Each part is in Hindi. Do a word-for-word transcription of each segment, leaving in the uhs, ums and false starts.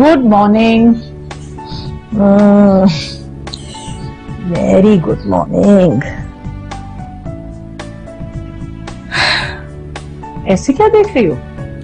Good morning. Very good morning. ऐसे क्या देख रही हो?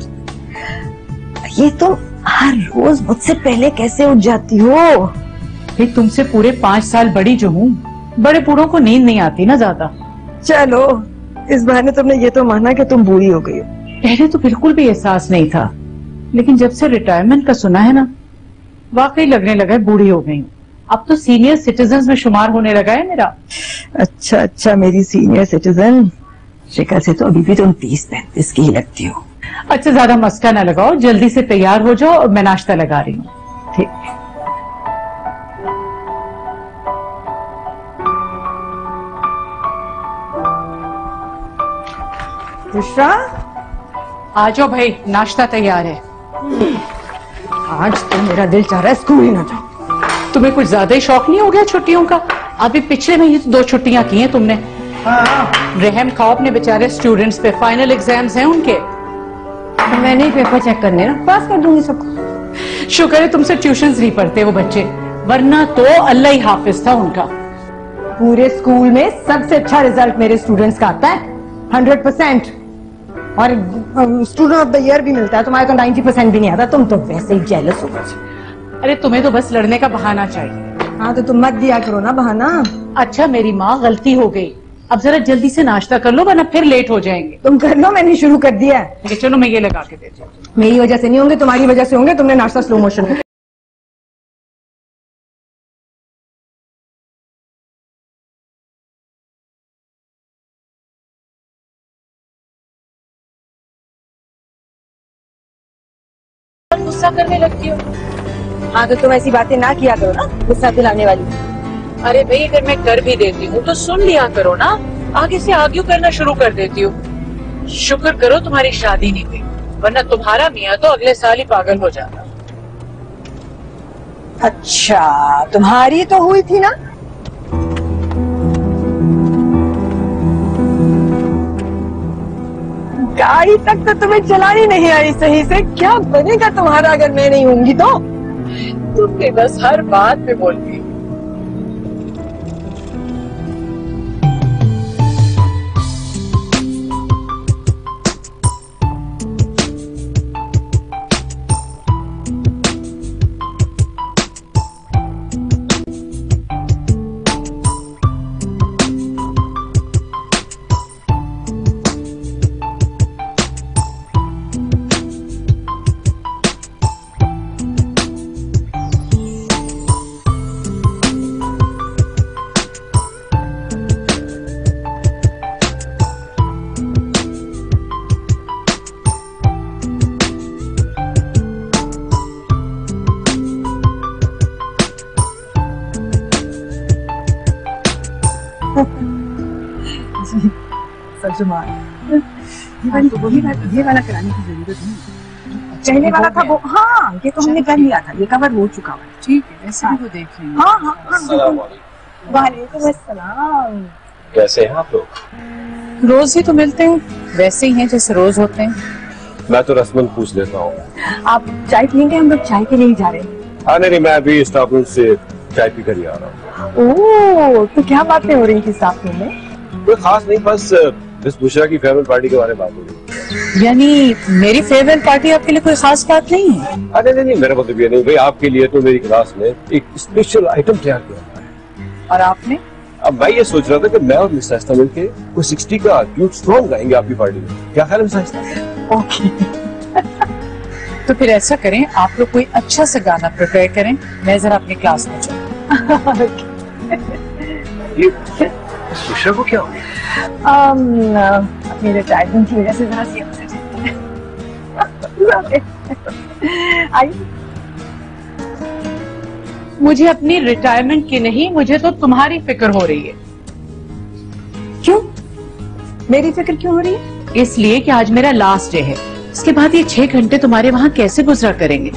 ये तुम हर रोज मुझसे पहले कैसे उठ जाती हो? भाई तुमसे पूरे पांच साल बड़ी जो हूँ, बड़े बूढ़ों को नींद नहीं आती ना ज्यादा। चलो इस बहाने तुमने ये तो माना कि तुम बूढ़ी हो गई हो। पहले तो बिल्कुल भी एहसास नहीं था, लेकिन जब से रिटायरमेंट का सुना है ना, वाकई लगने लगा है बूढ़ी हो गई हूँ। अब तो सीनियर सिटीजन में शुमार होने लगा है मेरा। अच्छा अच्छा मेरी सीनियर सिटीजन, शिखा से तो अभी भी तुम तीस पैंतीस की ही लगती हो। अच्छा ज्यादा मस्का ना लगाओ, जल्दी से तैयार हो जाओ और मैं नाश्ता लगा रही हूँ। ठीक। बुशरा आ जाओ भाई, नाश्ता तैयार है। आज तो मेरा दिल चाह रहा है स्कूल ही ना जाओ। तुम्हें कुछ ज्यादा ही शौक नहीं हो गया छुट्टियों का? अभी पिछले महीने तो दो छुट्टियां की हैं तुमने। रहम खाओ अपने बेचारे स्टूडेंट्स पे, फाइनल एग्जाम्स हैं उनके। तो मैं नहीं पेपर चेक करने ना, पास कर दूंगी सबको। शुक्र है तुमसे ट्यूशंस नहीं पढ़ते वो बच्चे, वरना तो अल्लाह ही हाफिज था उनका। पूरे स्कूल में सबसे अच्छा रिजल्ट मेरे स्टूडेंट्स का आता है, हंड्रेड परसेंट। और स्टूडेंट ऑफ द ईयर भी मिलता है। तुम्हारे तो नाइन्टी परसेंट भी नहीं आता। तुम तो वैसे ही जेलस हो गए। अरे तुम्हें तो बस लड़ने का बहाना चाहिए। हाँ तो तुम मत दिया करो ना बहाना। अच्छा मेरी माँ, गलती हो गई, अब जरा जल्दी से नाश्ता कर लो वरना फिर लेट हो जाएंगे। तुम कर लो, मैंने शुरू कर दिया है। चलो मैं ये लगा के देती हूँ। मेरी वजह से नहीं होंगे, तुम्हारी वजह से होंगे। तुमने नाश्ता स्लो मोशन में। गुस्सा करने लगती हो। हाँ तो तुम ऐसी बातें ना किया करो ना, गुस्सा दिलाने वाली। अरे भाई अगर मैं कर भी देती हूँ तो सुन लिया करो ना, आगे से आर्ग्यू करना शुरू कर देती हूँ। शुक्र करो तुम्हारी शादी नहीं हुई, वरना तुम्हारा मियाँ तो अगले साल ही पागल हो जाता। अच्छा तुम्हारी तो हुई थी ना। गाड़ी तक तो तुम्हें चलानी नहीं आई सही से। क्या बनेगा तुम्हारा अगर मैं नहीं होंगी तो? तुम भी बस हर बात पे बोलती। ये वाली ये वाला कराने की जरूरत नहीं। पहले वाला था वो, हाँ ये तो हमने कर लिया था, ये कवर हो चुका है। ठीक है, वैसे भी वो देख लेंगे। हाँ हाँ हाँ। वालेकुम अस्सलाम। कैसे हैं आप लोग? रोज ही तो मिलते हैं, वैसे ही हैं जैसे रोज होते हैं। मैं तो रस्मन पूछ लेता हूँ। आप चाय पियेंगे? हम लोग चाय के लिए ही जा रहे हैं। हाँ नहीं मैं अभी स्टाफ रूम से चाय पी कर ही आ रहा हूँ। ओह तो क्या बातें हो रही थी स्टाफ रूम में? कोई खास नहीं, बस मिस बुशरा की फेयरवेल पार्टी के बारे में बात हो रही। यानी मेरी फेयरवेल पार्टी आपके लिए कोई खास बात नहीं है? अरे नहीं नहीं मेरा मतलब ये नहीं भाई, आपके लिए तो मेरी क्लास में एक स्पेशल आइटम तैयार किया है। और आपने? अब मैं ये सोच रहा था कि मैं और मिस साइस्ता मिलके कोई सिक्सटी का क्यूट सॉन्ग गाएंगे आपकी पार्टी में। क्या ख्याल है मिस साइस्ता? ओके। तो फिर ऐसा करें, आप लोग कोई अच्छा सा गाना प्रिपेयर करें, मैं जरा अपनी क्लास में जाऊँ। बुशरा को क्या हो गया? अपनी रिटायरमेंट की वजह से जरा सी अपसेट है। मुझे अपनी रिटायरमेंट की नहीं, मुझे तो तुम्हारी फिक्र हो रही है। क्यों? मेरी फिक्र क्यों हो रही है? इसलिए कि आज मेरा लास्ट डे है, इसके बाद ये छह घंटे तुम्हारे वहाँ कैसे गुजरा करेंगे?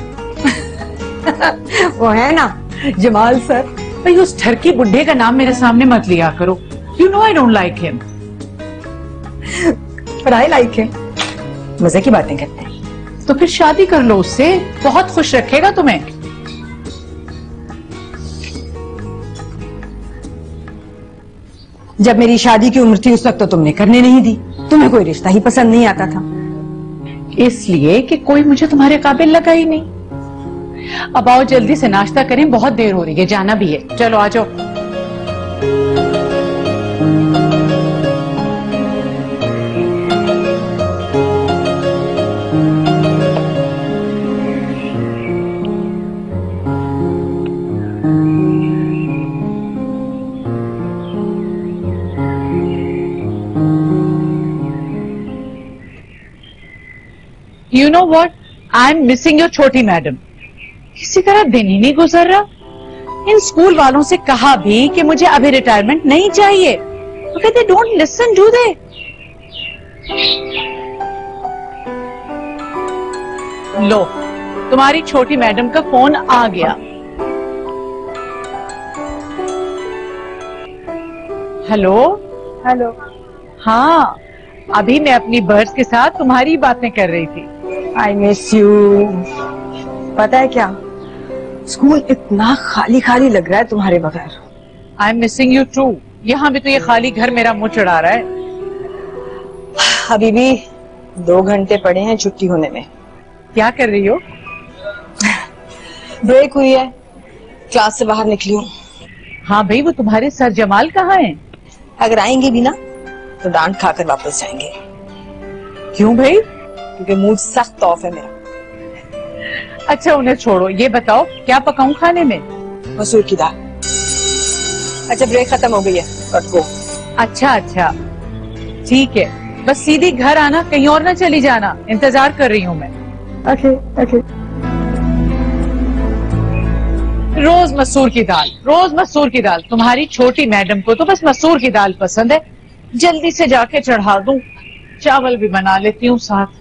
वो है ना जमाल सर। भाई उस ठरकी बुड्ढे का नाम मेरे सामने मत लिया करो। You know I don't like him. पर आई लाइक हिम। मजे की बातें करते हैं। तो फिर शादी कर लो उससे, बहुत खुश रखेगा तुम्हें। जब मेरी शादी की उम्र थी उस वक्त तो तुमने करने नहीं दी। तुम्हें कोई रिश्ता ही पसंद नहीं आता था। इसलिए कि कोई मुझे तुम्हारे काबिल लगा ही नहीं। अब आओ जल्दी से नाश्ता करें, बहुत देर हो रही है, जाना भी है। चलो आ जाओ। You know what, I am missing your छोटी मैडम। किसी तरह दिन ही नहीं गुजर रहा। इन स्कूल वालों से कहा भी कि मुझे अभी रिटायरमेंट नहीं चाहिए, तो they don't listen, do they? लो, तुम्हारी छोटी मैडम का फोन आ गया। Hello hello. हाँ, अभी मैं अपनी बर्ड्स के साथ तुम्हारी बातें कर रही थी। I miss you. पता है क्या, स्कूल इतना खाली खाली लग रहा है तुम्हारे बगैर। I am missing you too. यहाँ भी तो ये खाली घर मेरा मुंह चढ़ा रहा है। अभी भी दो घंटे पड़े हैं छुट्टी होने में। क्या कर रही हो? ब्रेक हुई है, क्लास से बाहर निकली हूँ। हाँ भाई, वो तुम्हारे सर जमाल कहाँ हैं? अगर आएंगे भी ना तो डांट खाकर वापस जाएंगे। क्यों भाई? क्योंकि मूड सख्त ऑफ है मेरा। अच्छा उन्हें छोड़ो, ये बताओ क्या पकाऊं खाने में? मसूर की दाल। अच्छा ब्रेक खत्म हो गई है, कट गो। अच्छा अच्छा ठीक है, बस सीधी घर आना, कहीं और ना चली जाना, इंतजार कर रही हूँ मैं। Okay okay. रोज मसूर की दाल, रोज मसूर की दाल। तुम्हारी छोटी मैडम को तो बस मसूर की दाल पसंद है। जल्दी से जाके चढ़ा दूं, चावल भी बना लेती हूँ साथ।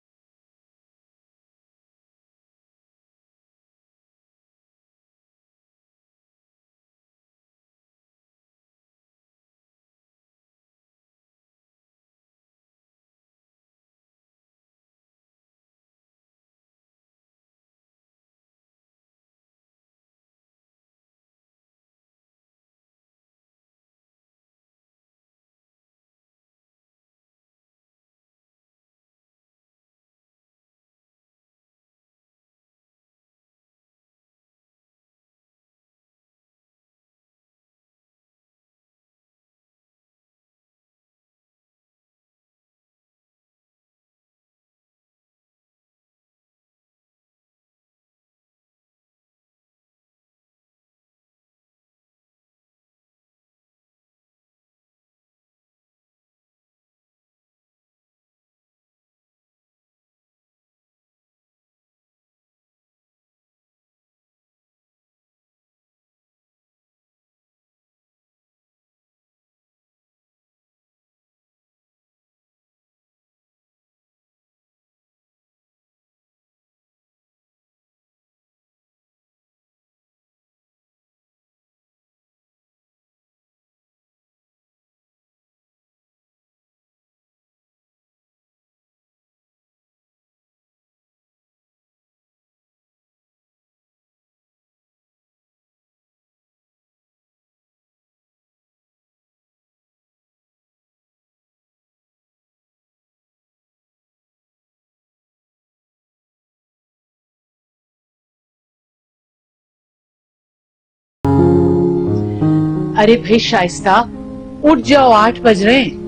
अरे भाई शाइस्ता, उठ जाओ, आठ बज रहे हैं।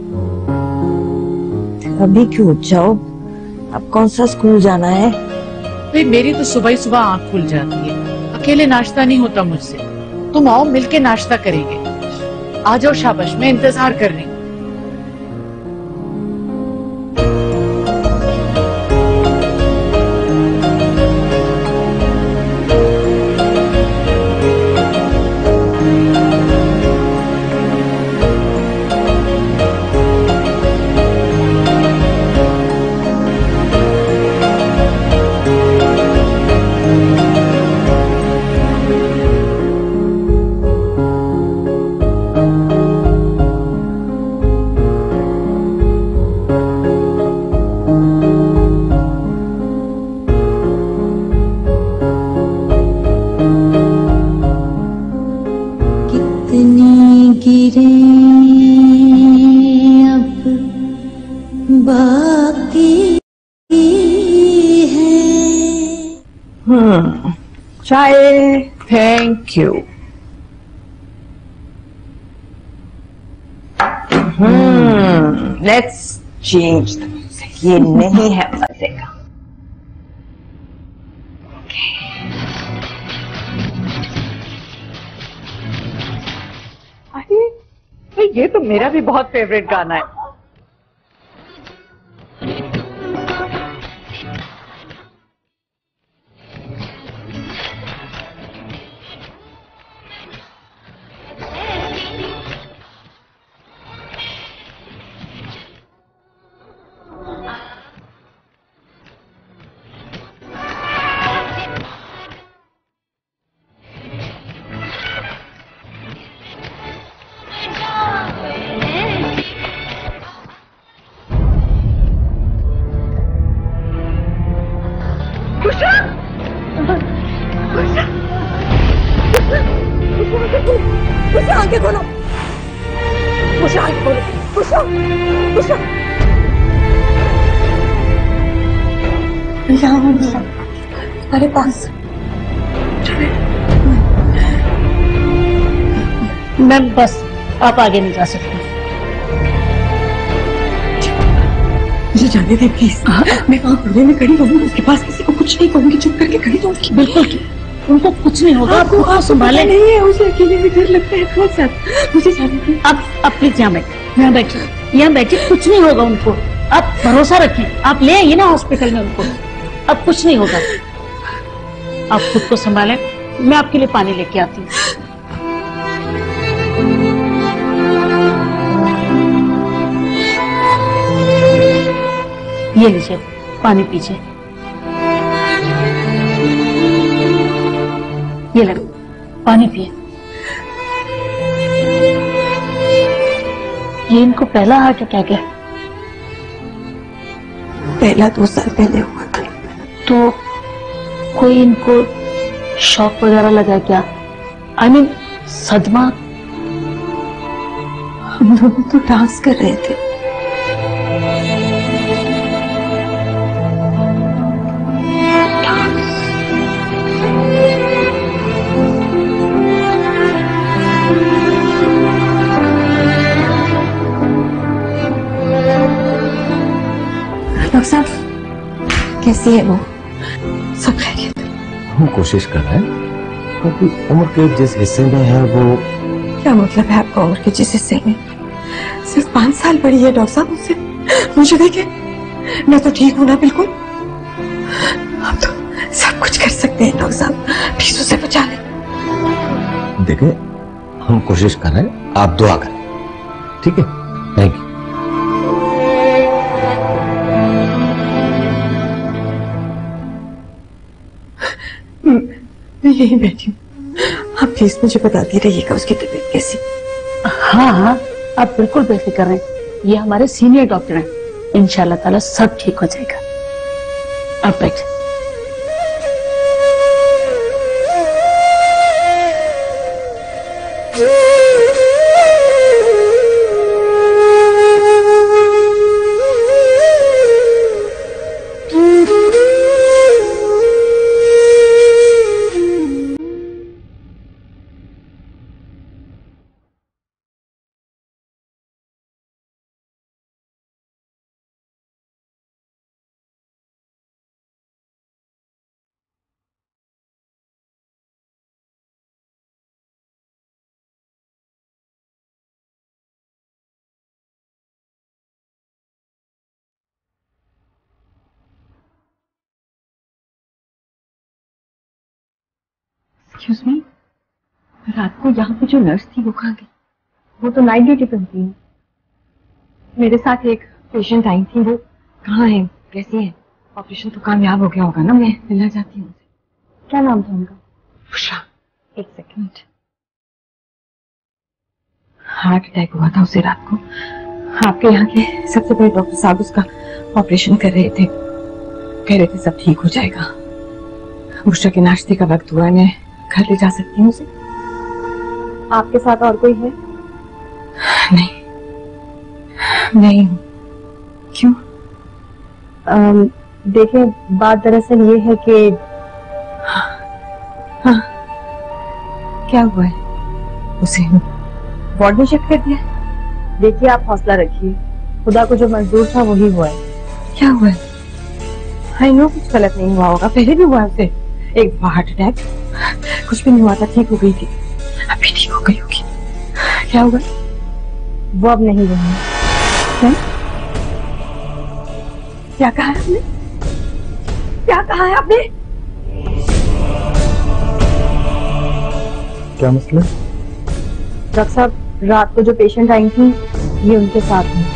अभी क्यों उठ जाओ, अब कौन सा स्कूल जाना है? भाई मेरी तो सुबह ही सुबह आंख खुल जाती है, अकेले नाश्ता नहीं होता मुझसे। तुम आओ, मिलके नाश्ता करेंगे। आ जाओ, शाबाश, मैं इंतजार कर रही हूँ। गिरे बाकी है। हम्म चाय। Thank you. Hmm let's change the music. ये नहीं है मजे का। अरे ये तो मेरा भी बहुत फेवरेट गाना है। आगे खोलो, उषा आगे खोलो, उषा, उषा। यहाँ उषा, हमारे पास। मैम बस आप आगे नहीं जा सकते। मुझे जाने दे प्लीज। मैं वहाँ कोने में खड़ी रहूंगी, उसके पास किसी को कुछ नहीं कहूंगी, चुप करके खड़ी रहूंगी। बिल्कुल उनको कुछ नहीं होगा। आपको आप संभाले नहीं है, उसे अकेले में डर लगता है बहुत ज्यादा। मुझे जाने दे। आप आप प्लीज यहाँ बैठिए, यहाँ बैठिए, यहाँ बैठिए। कुछ नहीं होगा उनको, आप भरोसा रखिए। आप ले आइए ना हॉस्पिटल में उनको, अब कुछ नहीं होगा। आप खुद को संभालें, मैं आपके लिए पानी लेके आती हूँ। ये लीजिए पानी पीजिए। ये ले पानी पिए। ये इनको पहला हार्ट अटैक है। पहला दो साल पहले हुआ था। तो कोई इनको शॉक वगैरह लगा क्या? आई मीन सदमा? हम दोनों तो डांस कर रहे थे। डॉक्टर साहब कैसी है वो? सब खैरियत? हम कोशिश कर रहे हैं, क्योंकि उम्र के जिस हिस्से में है वो। क्या मतलब है आपका उम्र के जिस हिस्से में? सिर्फ पांच साल बड़ी है डॉक्टर साहब मुझसे। मुझे देखे, मैं तो ठीक हूं ना बिल्कुल। आप तो सब कुछ कर सकते हैं डॉक्टर साहब, प्लीज उसे बचा लें। देखें, हम कोशिश कर रहे हैं, आप दुआ करें, ठीक है? Thank you. मैं यही बैठी हूँ, आप प्लीज मुझे बताती रहिएगा उसकी तबीयत कैसी। हाँ हाँ आप बिल्कुल बेफिक्र रहें, ये हमारे सीनियर डॉक्टर हैं, इंशाल्लाह ताला सब ठीक हो जाएगा। आप बैठे। एक्सक्यूज मी, रात को यहाँ पे जो नर्स थी वो कहाँ गई? वो तो नाइट ड्यूटी पे होती है। मेरे साथ एक पेशेंट आई थी, वो कहाँ है, कैसी है? ऑपरेशन तो कामयाब हो गया होगा ना? मैं मिलना चाहती हूँ। क्या नाम था उनका? उषा। एक सेकंड। हार्ट अटैक हुआ था उसे रात को। आपके यहाँ के सबसे बड़े डॉक्टर साहब उसका ऑपरेशन कर रहे थे, कह रहे थे सब ठीक हो जाएगा। उषा के नाश्ते का वक्त हुआ, मैं घर ले जा सकती हूँ उसे? आपके साथ और कोई है? नहीं, नहीं। क्यों? अम, देखिए बात दरअसल ये है कि हाँ, क्या हुआ है? उसे वार्ड में शिफ्ट कर दिया। देखिए आप हौसला रखिए, खुदा को जो मंजूर था वही हुआ है। क्या हुआ है? आई नो कुछ गलत नहीं हुआ होगा, पहले भी हुआ है उसे एक हार्ट अटैक, कुछ भी नहीं हुआ था, ठीक हो गई थी, अभी ठीक हो गई होगी। क्या हुआ? वो अब नहीं रही। क्या क्या कहा है आपने? क्या कहा है आपने? क्या मसला? डॉक्टर साहब रात को जो पेशेंट आई थी ये उनके साथ है।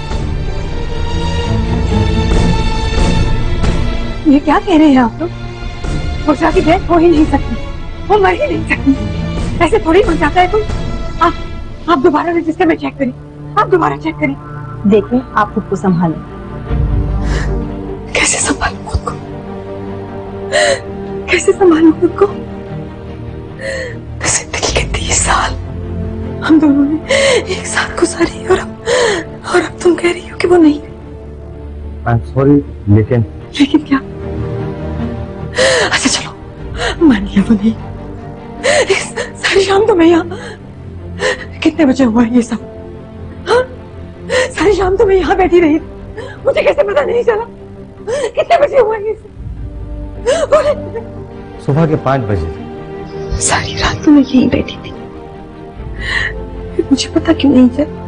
ये क्या कह रहे हैं आप लोग? बुशरा की डेथ हो ही नहीं सकती, वो मर ही नहीं सकती, ऐसे थोड़ी मर जाता है कोई। आप आप दोबारा रजिस्टर में चेक करें, आप दोबारा चेक करें। देखिए आप खुद को संभालें। कैसे संभालूं खुद को? कैसे संभालूं खुद को? जिंदगी के तीस साल हम दोनों ने एक साथ गुजारी और अब और अब तुम कह रही हो कि वो नहीं। आई एम सॉरी, लेकिन लेकिन क्या? अच्छा चलो मान लिया वो नहीं। इस सारी शाम तो मैं यहाँ, कितने बजे हुआ ये सब? हाँ? सारी शाम तो मैं यहाँ बैठी रही, मुझे कैसे पता नहीं चला? कितने बजे हुआ ये सब? सुबह के पांच बजे। सारी रात तो मैं यहीं बैठी थी, फिर मुझे पता क्यों नहीं चला?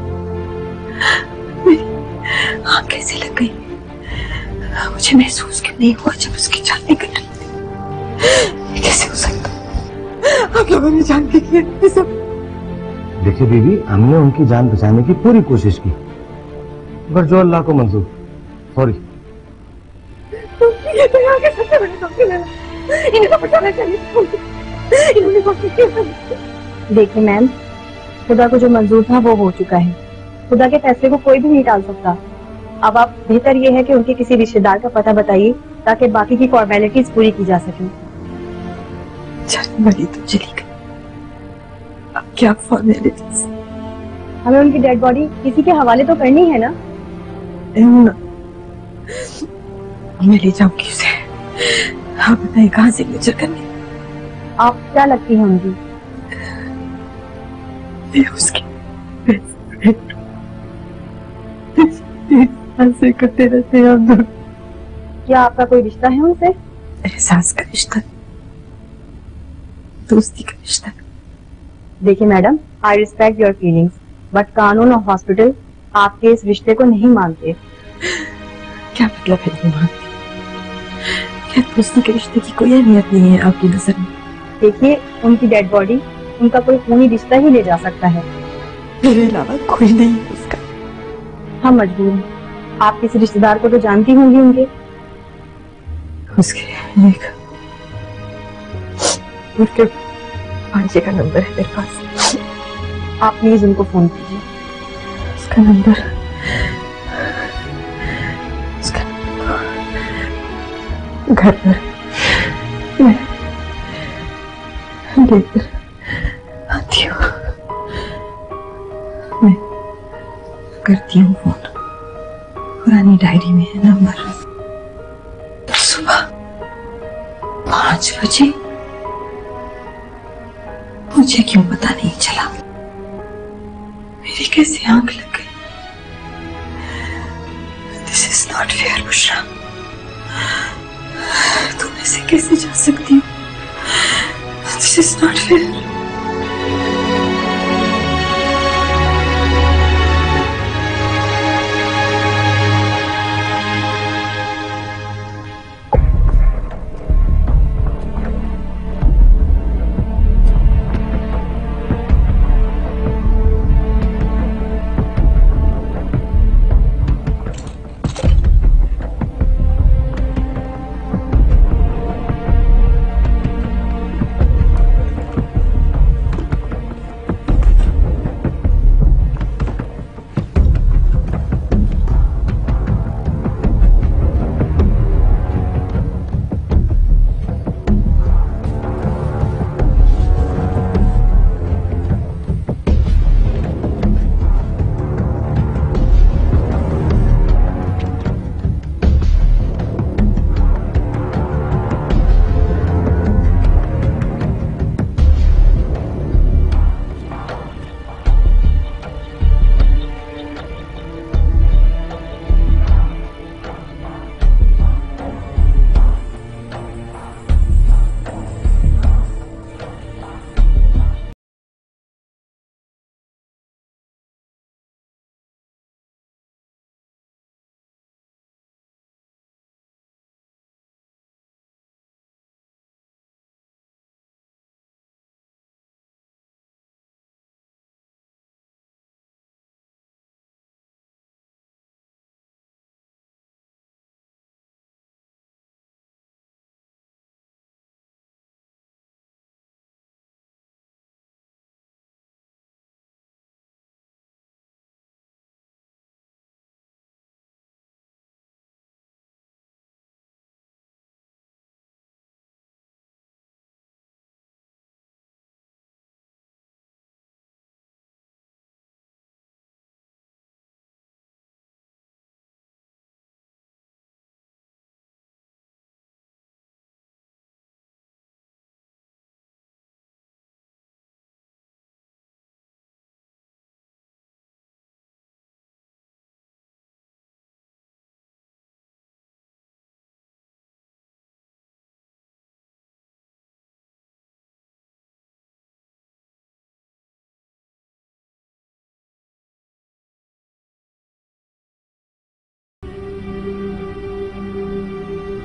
मेरी आँख कैसे लग गई? मुझे महसूस क्यों नहीं हुआ जब उसकी जान निकल रही थी? कैसे हो सकता? आप लोगों ने जान के किया ये सब? देखिए बीवी, हमने उनकी जान बचाने की पूरी कोशिश की, पर जो अल्लाह को मंजूर। सॉरी। ये तो यहाँ के सबसे बड़े डॉक्टर हैं, इन्हें तो बचाना चाहिए। इन्होंने कोशिश की। देखिए मैम, खुदा को जो मंजूर था वो हो चुका है, खुदा के फैसले को कोई भी नहीं टाल सकता। अब आप बेहतर ये है कि उनके किसी रिश्तेदार का पता बताइए ताकि बाकी की फॉर्मेलिटीज पूरी की जा सके। चल मरी तो चली गई, अब क्या फॉर्मेलिटीज? हमें उनकी डेड बॉडी किसी के हवाले तो करनी है ना? मैं ले जाऊंगी उसे। आप बताइए कहाँ सिग्नेचर करनी? आप क्या लगती हैं उनकी? मैं उसकी ऐसे करते रहते हैं हम दोनों। क्या आपका कोई रिश्ता है उनसे? एहसास का रिश्ता, दोस्ती का रिश्ता। देखिए madam, I respect your feelings, but कानून और हॉस्पिटल आपके इस रिश्ते को नहीं मानते। क्या मतलब है नहीं मानती? क्या दोस्ती के रिश्ते की कोई अहमियत नहीं है आपकी नजर में? देखिए उनकी डेड बॉडी उनका कोई खूनी रिश्ता ही ले जा सकता है, मेरे अलावा कोई नहीं है उसका। हम मजबूर हैं। आप किसी रिश्तेदार को तो जानती होंगी उनके। उसके एक उसके भांजे का नंबर है मेरे पास, आप प्लीज उनको फोन कीजिए। उसका नंबर उसका घर पर मैं लेकर आती हूँ, मैं करती हूँ फोन, पुरानी डायरी में है नंबर। तो सुबह पांच बजे मुझे क्यों पता नहीं चला? मेरी कैसे आंख लग गई? This is not fair Bushra, तुम ऐसे कैसे जा सकती हो? This is not fair.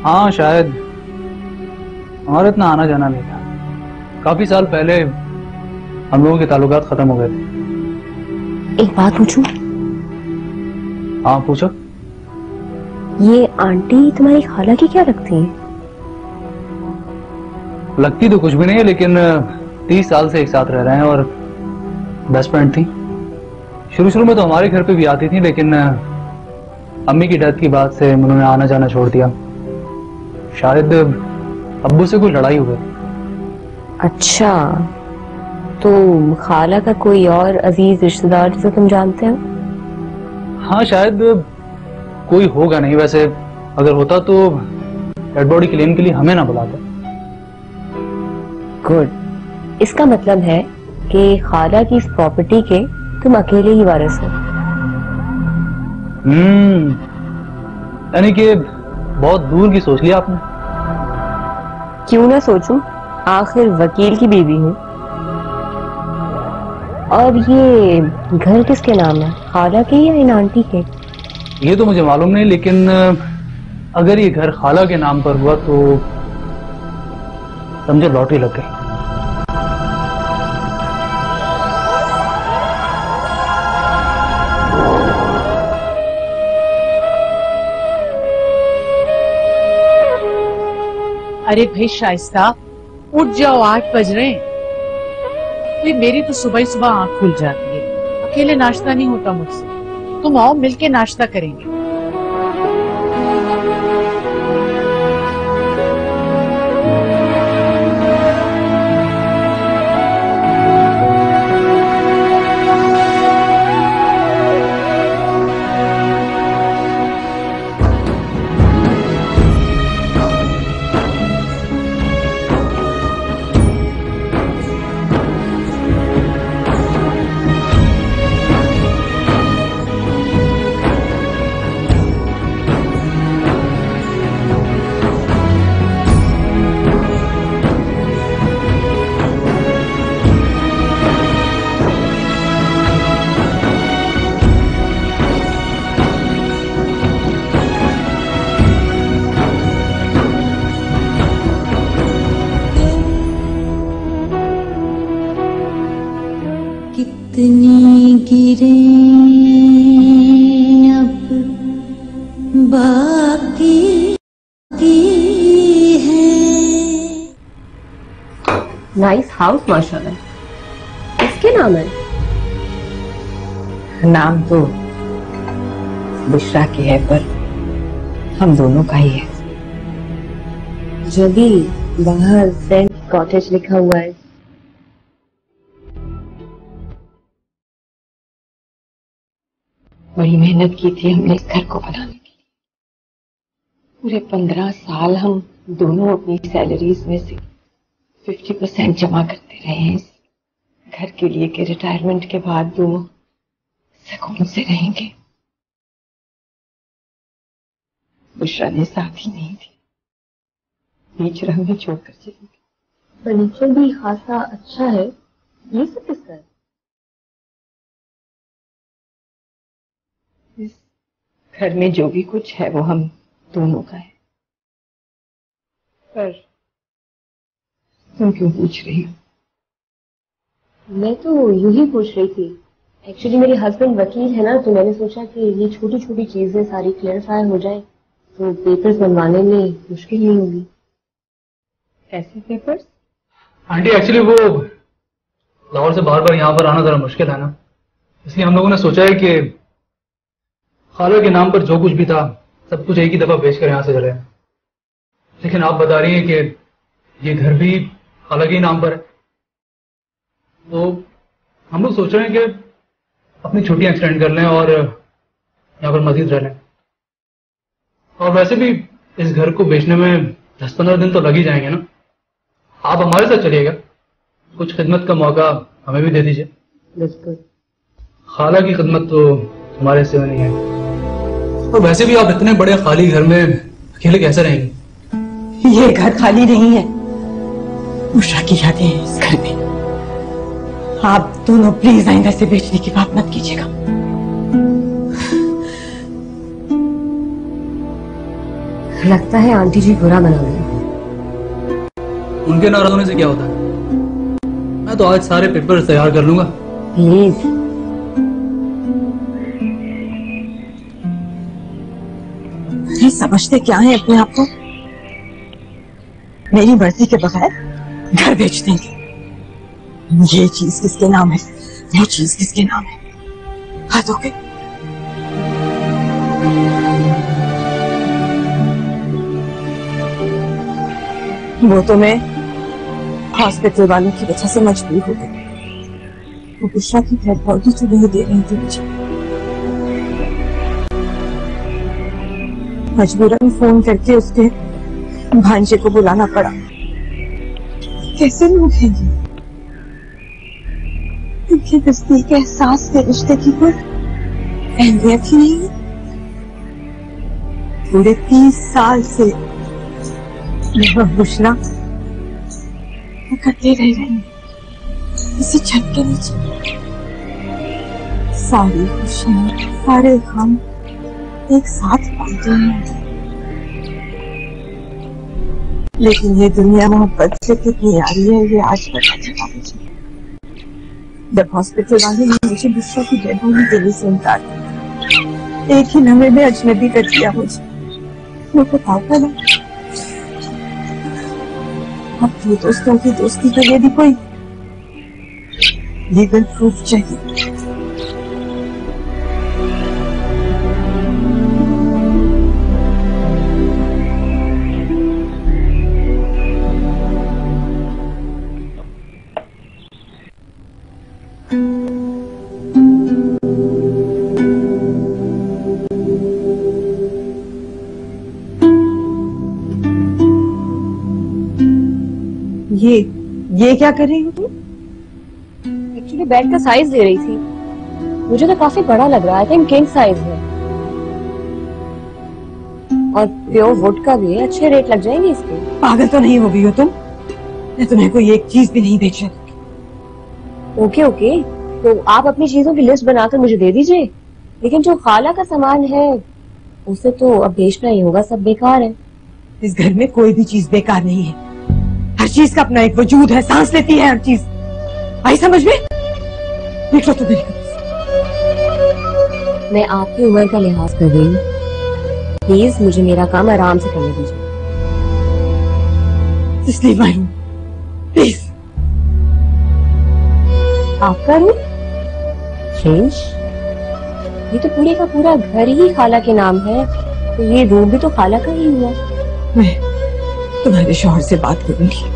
हाँ शायद, हमारा इतना आना जाना नहीं था। काफी साल पहले हम लोगों के ताल्लुकात खत्म हो गए थे। एक बात पूछूं? हाँ पूछो। ये आंटी तुम्हारी खाला की क्या लगती है? लगती तो कुछ भी नहीं है, लेकिन तीस साल से एक साथ रह रहे हैं और बेस्ट फ्रेंड थी। शुरू शुरू में तो हमारे घर पे भी आती थी, लेकिन अम्मी की डेथ की बाद से उन्होंने आना जाना छोड़ दिया। शायद अब्बू से कोई लड़ाई हो गई। अच्छा, तो खाला का कोई और अजीज रिश्तेदार जिसे तुम जानते हो? हाँ शायद कोई होगा नहीं, वैसे अगर होता तो डेड बॉडी क्लेम के लिए हमें ना बुलाता। गुड, इसका मतलब है कि खाला की इस प्रॉपर्टी के तुम अकेले ही वारिस हो। हम्म, यानी कि बहुत दूर की सोच लिया आपने। क्यों ना सोचूं, आखिर वकील की बीवी हूँ। और ये घर किसके नाम है, खाला के या इन आंटी के? ये तो मुझे मालूम नहीं, लेकिन अगर ये घर खाला के नाम पर हुआ तो समझो लॉटरी लग गई। अरे भाई शाइस्ता, उठ जाओ, आठ बज रहे हैं। मेरी तो सुबह ही सुबह आंख खुल जाती है, अकेले नाश्ता नहीं होता मुझसे। तुम आओ, मिलके नाश्ता करेंगे। कितनी गिरे अब बाकी है। नाइस हाउस माशाल्लाह। किसके नाम है? नाम तो बुशरा की है, पर हम दोनों का ही है। जो भी बाहर फ्रेंड कॉटेज लिखा हुआ है, बड़ी मेहनत की थी हमने इस घर को बनाने के लिए। पूरे पंद्रह साल हम दोनों अपनी सैलरीज में से फिफ्टी परसेंट जमा करते रहे हैं इस घर के लिए कि रिटायरमेंट के बाद दोनों सुकून से रहेंगे। बुशरा ने साथ ही नहीं दी, बीच रंग में छोड़कर चली गई। फर्नीचर भी खासा अच्छा है। ये सब किसका है? इस घर में जो भी कुछ है वो हम दोनों का है। पर तुम क्यों पूछ रही हो? मैं तो यूं ही पूछ रही थी। एक्चुअली मेरे हस्बैंड वकील है ना, तो मैंने सोचा कि ये छोटी छोटी चीजें सारी क्लियरिफाई हो जाए तो पेपर्स बनवाने में मुश्किल नहीं होगी। ऐसे पेपर्स? आंटी एक्चुअली वो लाहौर से बार बार यहाँ पर आना जरा मुश्किल है ना, इसलिए हम लोगों ने सोचा है कि खाला के नाम पर जो कुछ भी था सब कुछ एक ही दफा बेच कर यहाँ से चले। लेकिन आप बता रही हैं कि ये घर भी खाला के नाम पर है, तो हम लोग सोच रहे हैं कि अपनी छुट्टियां एक्सटेंड कर लें और यहाँ पर मजीद रह लें। और वैसे भी इस घर को बेचने में दस पंद्रह दिन तो लग ही जाएंगे ना। आप हमारे साथ चलिएगा, कुछ खिदमत का मौका हमें भी दे दीजिए। बिल्कुल। खाला की खिदमत तो हमारे हिस्से में नहीं है, और वैसे भी आप इतने बड़े खाली घर में अकेले कैसे रहेंगे? ये घर खाली नहीं है, उषा की यादें हैं इस घर में। आप दोनों प्लीज आइंदा से बेचने की बात मत कीजिएगा। लगता है आंटी जी बुरा बना गई। उनके नाराज होने से क्या होता है? मैं तो आज सारे पेपर तैयार कर लूंगा। प्लीज। ये समझते क्या है अपने आप को? मेरी मर्जी के बगैर घर बेच देंगे। ये चीज किसके नाम है, वो चीज किसके नाम है? हाथ हो गए। वो तो मैं हॉस्पिटल वालों की वजह से मजबूर हो गई। वो बुशरा की डेड बॉडी तो नहीं दे रही थी मुझे। मजबूरन फोन करके उसके भांजे को बुलाना पड़ा। कैसे लोग हैं ये? इनके नजदीक एहसास के रिश्ते की कोई अहमियत ही नहीं है। पूरे तीस साल से मैं और बुशरा इकट्ठे रह रहे हैं इसी छत के नीचे। सारी खुशियां, सारे गम एक साथ बांटे हैं। लेकिन ये दुनिया मोहब्बत से कितनी आ रही है ये आज पता चला मुझे। जब हॉस्पिटल वाले ने मुझे बुशरा की डेड बॉडी देने से इनकार किया, एक ही लम्हे में अजनबी कर दिया मुझे। मुझे पागल है। अब ये दोस्तों की दोस्ती के लिए भी कोई लीगल प्रूफ चाहिए। ये ये क्या कर रही हो तुम? एक्चुअली बेड का साइज दे रही थी, मुझे तो काफी बड़ा लग रहा है। आई थिंक किंग साइज है और प्योर वुड का भी है, अच्छे रेट लग जाएंगे इसके। पागल तो नहीं हो गई हो तुम? मैं तुम्हें कोई एक चीज भी नहीं बेच सकती। ओके ओके, तो आप अपनी चीजों की लिस्ट बनाकर मुझे दे दीजिए, लेकिन जो खाला का सामान है उसे तो अब बेचना ही होगा, सब बेकार है। इस घर में कोई भी चीज बेकार नहीं है। हर चीज का अपना एक वजूद है, सांस लेती है हर चीज। आई समझ में? देख लो तो मेरी कमीज। मैं आपकी उम्र का लिहाज कर रही हूँ, प्लीज मुझे मेरा काम आराम से करने दीजिए। इसलिए मैं हूँ, प्लीज। आपका रूम? स्ट्रेंज, ये तो पूरे का पूरा घर ही खाला के नाम है, तो ये रूम भी तो खाला का ही हुआ। मैं तुम्हारे शौहर से बात करूंगी।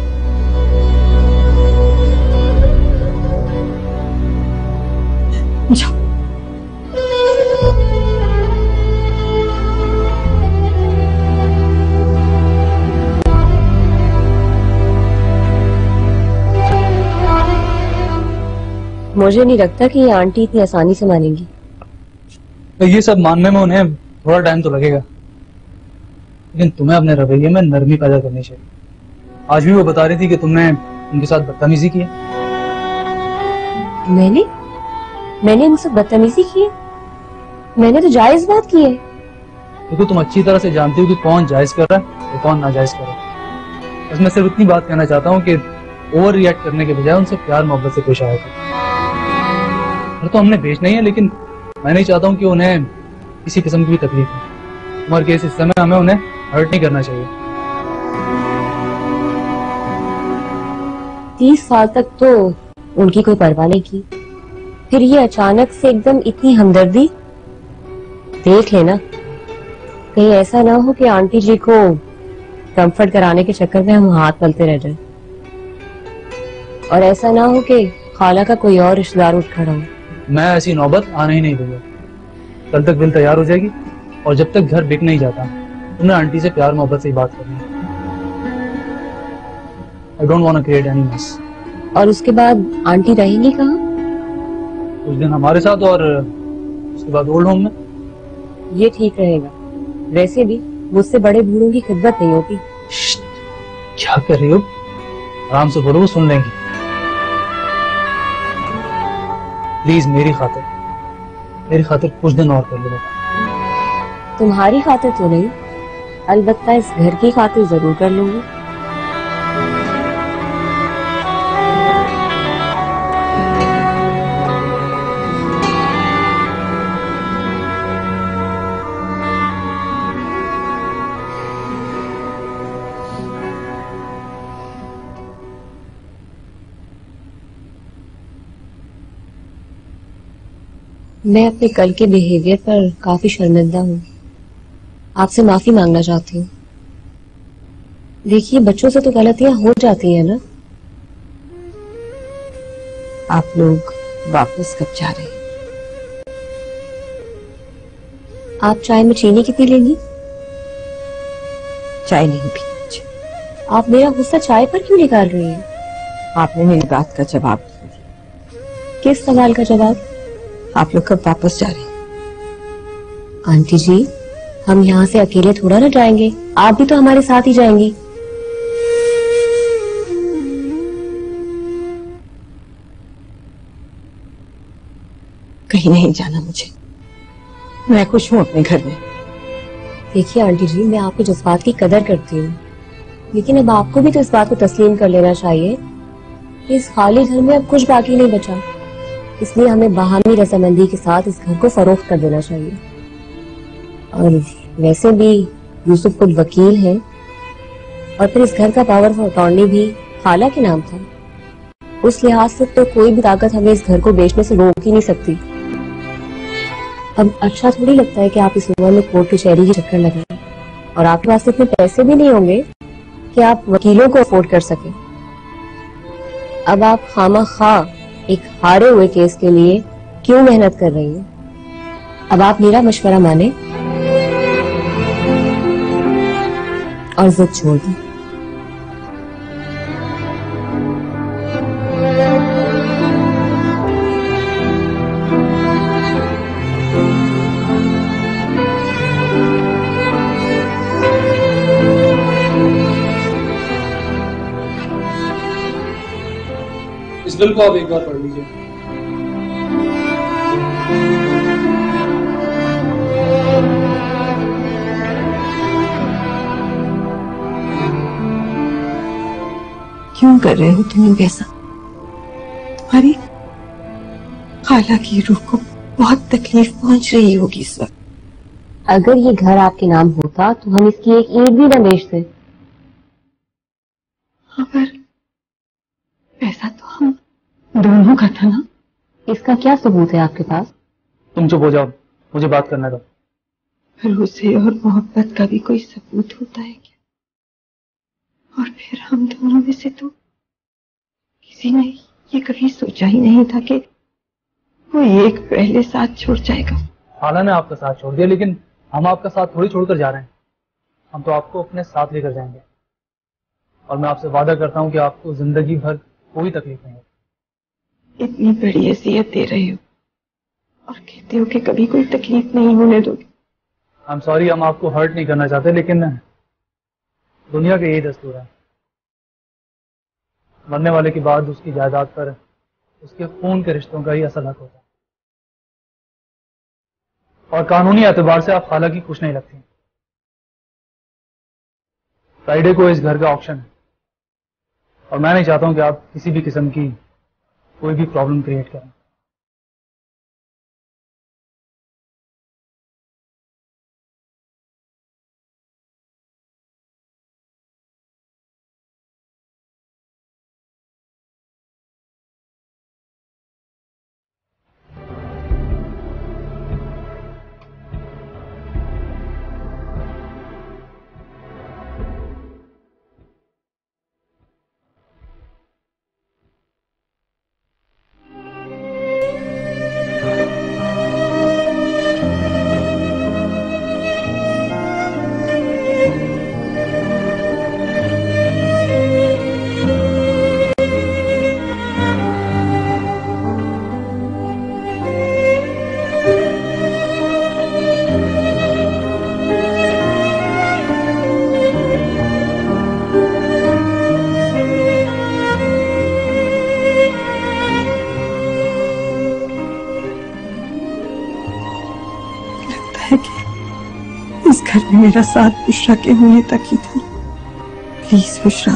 जाओ। मुझे नहीं लगता कि ये आंटी इतनी आसानी से मानेंगी। तो ये सब मानने में उन्हें थोड़ा टाइम तो लगेगा, लेकिन तुम्हें अपने रवैये में नरमी पैदा करनी चाहिए। आज भी वो बता रही थी कि तुमने उनके साथ बदतमीजी की है। मैंने मैंने उनसे बदतमीजी की है? मैंने तो जायज बात की है। क्योंकि तुम अच्छी तरह से जानती हो कि कौन जायज कर रहा है और कौन नाजायज कर रहा है। बस मैं सिर्फ इतनी बात कहना चाहता हूँ कि ओवर रिएक्ट करने के बजाय उनसे प्यार मोहब्बत से पेश आया था। तो हमने बेचना ही है, लेकिन मैं नहीं चाहता हूँ कि उन्हें किसी किस्म की भी तकलीफ हो। तुम्हारे केस इस समय हमें उन्हें हर्ट नहीं करना चाहिए। तीस साल तक तो उनकी कोई परवाह नहीं की, फिर ये अचानक से एकदम इतनी हमदर्दी। देख लेना, कहीं ऐसा ना हो कि आंटी जी को कंफर्ट कराने के चक्कर में हम हाथ मलते रह जाए, और ऐसा ना हो कि खाला का कोई और रिश्तेदार उठ खड़ा हो। मैं ऐसी नौबत आने ही नहीं दूंगा। कल तक बिल तैयार हो जाएगी, और जब तक घर बिक नहीं जाता तुमने आंटी से प्यार मोहब्बत से ही बात करनी है। I don't want to create any mess. और उसके बाद आंटी रहेंगी कहाँ? कुछ दिन हमारे साथ और उसके बाद ओल्ड होम में। ये ठीक रहेगा। वैसे भी मुझसे बड़े बूढ़ों की खिदमत नहीं होती। क्या कर रही हो? आराम से बोलो, वो सुन लेंगी। प्लीज मेरी खातिर मेरी खातिर कुछ दिन और कर लो। तुम्हारी खातिर तो नहीं, अलबत्ता इस घर की खातिर जरूर कर लूंगी। मैं अपने कल के बिहेवियर पर काफी शर्मिंदा हूँ। आपसे माफी मांगना चाहती हूँ। देखिए, बच्चों से तो गलतियां हो जाती है ना। आप लोग वापस कब जा रहे हैं? आप चाय में चीनी कितनी लेंगी? चाय नहीं पी। आप मेरा गुस्सा चाय पर क्यों निकाल रही हैं? आपने मेरी बात का जवाब नहीं दिया। किस सवाल का जवाब? आप लोग कब वापस जा रहे हैं? आंटी जी, हम यहाँ से अकेले थोड़ा ना जाएंगे, आप भी तो हमारे साथ ही जाएंगी। कहीं नहीं जाना मुझे, मैं खुश हूँ अपने घर में। देखिए आंटी जी, मैं आपके जज्बात की कदर करती हूँ, लेकिन अब आपको भी तो इस बात को तस्लीम कर लेना चाहिए कि इस खाली घर में अब कुछ बाकी नहीं बचा। इसलिए हमें बाहमी रजामंदी के साथ इस घर को फरोख्त कर देना चाहिए। और वैसे भी यूसुफ खुद वकील है, और फिर इस घर का पावर ऑफ अटॉर्नी भी खाला के नाम था। उस लिहाज से तो कोई भी ताकत हमें इस घर को बेचने से रोक ही नहीं सकती। अब अच्छा थोड़ी लगता है कि आप इस उम्र में कोर्ट कचहरी के चक्कर लगाएं, और आपके पास इतने पैसे भी नहीं होंगे कि आप वकीलों को अफोर्ड कर सकें। अब आप खामा खा एक हारे हुए केस के लिए क्यों मेहनत कर रही हैं? अब आप मेरा मशवरा माने और जिद छोड़ दें। इस बिल को आप एक बार पढ़ लीजिए। क्यों कर रहे हो तुम लोग ऐसा? तुम्हारी खाला की रूह को बहुत तकलीफ पहुंच रही होगी इस वक्त। अगर ये घर आपके नाम होता तो हम इसकी एक ईंट भी न बेचते। पर पैसा तो हम दोनों का था ना। इसका क्या सबूत है आपके पास? तुम चुप हो जाओ, मुझे बात करने दो। भरोसे और मोहब्बत का भी कोई सबूत होता है क्या? और फिर हम दोनों में से तो किसी ने ये कभी सोचा ही नहीं था कि वो एक पहले साथ छोड़ जाएगा। खाला ने आपका साथ छोड़ दिया, लेकिन हम आपका साथ थोड़ी छोड़कर जा रहे हैं। हम तो आपको अपने साथ लेकर जाएंगे, और मैं आपसे वादा करता हूँ कि आपको जिंदगी भर कोई तकलीफ नहीं होगी। इतनी बड़ी हैसियत दे रहे हो और कहते हो कि कभी कोई तकलीफ नहीं होने दोगे। आई एम सॉरी, हम आपको हर्ट नहीं करना चाहते, लेकिन दुनिया का यही दस्तूर है। मरने वाले के बाद उसकी जायदाद पर उसके खून के रिश्तों का ही असल हक होता है, और कानूनी एतबार से आप खाला की खुश नहीं लगती। फ्राइडे को इस घर का ऑक्शन है, और मैं नहीं चाहता हूं कि आप किसी भी किस्म की कोई भी प्रॉब्लम क्रिएट करें। इस घर में मेरा साथ बुशरा के होने तक ही था। प्लीज बुशरा,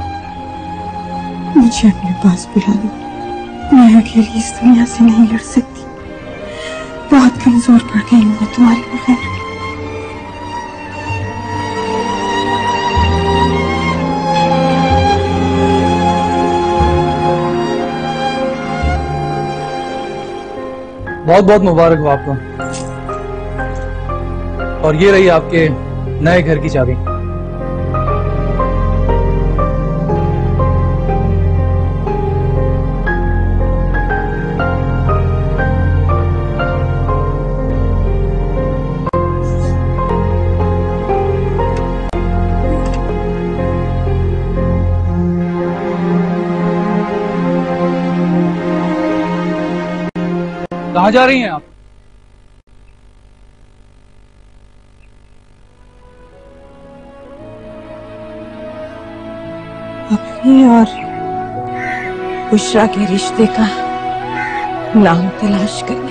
मुझे अपने पास बुला लो। मैं अकेली इस दुनिया से नहीं लड़ सकती। बहुत कमजोर पड़ गई हूँ मैं तुम्हारे बगैर। बहुत बहुत मुबारक हो आपको। और ये रही आपके नए घर की चाबी। कहाँ जा रही हैं आप? अपने और बुशरा के रिश्ते का नाम तलाश करने।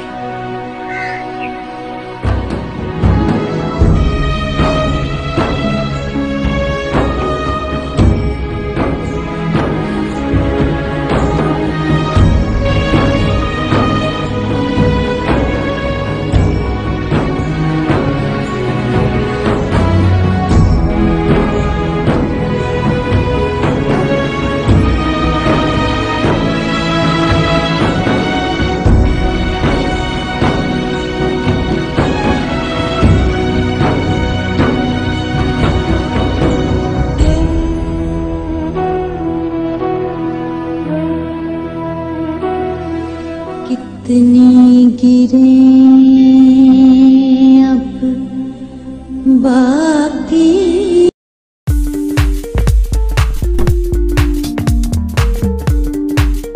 कितनी गिरे अब बात